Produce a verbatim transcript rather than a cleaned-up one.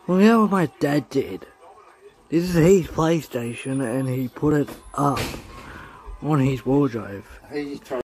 Well, you know what my dad did? This is his PlayStation and he put it up on his wardrobe. He's trying